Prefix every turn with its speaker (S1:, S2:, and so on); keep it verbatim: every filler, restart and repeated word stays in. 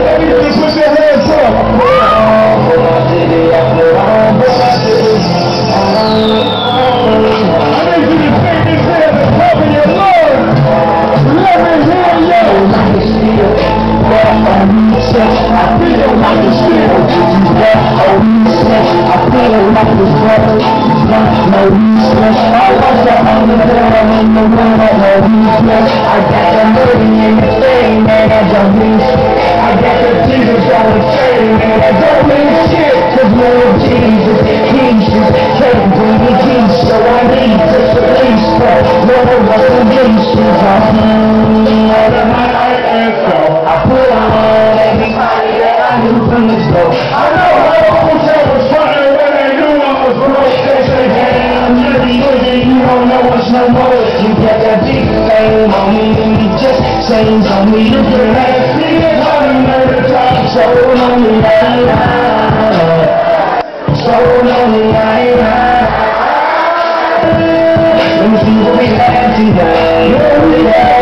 S1: Everybody put your hands up. I need you to take this hand and cover your Lord. Let me hear you. I feel like it's still. I feel like it's better. No useless. I was the only girl in the world that no useless. I got the money in the thing, man, I don't need shit. I got the Jesus on the chain, man, I don't need shit. Cause Lord Jesus, Jesus, can't bring me peace, so I need to release, but Lord, what's the nations of him? Out of my life and soul, I put on everybody that I knew from the start. I know how the hotel was frontin' when they knew I was broke. They say, hey, I'm really good, you don't know what's no more. You got that big fame on me, just chains on me. You can ask me if I murder time, so lonely I am. So lonely I am. Let me see what we have today.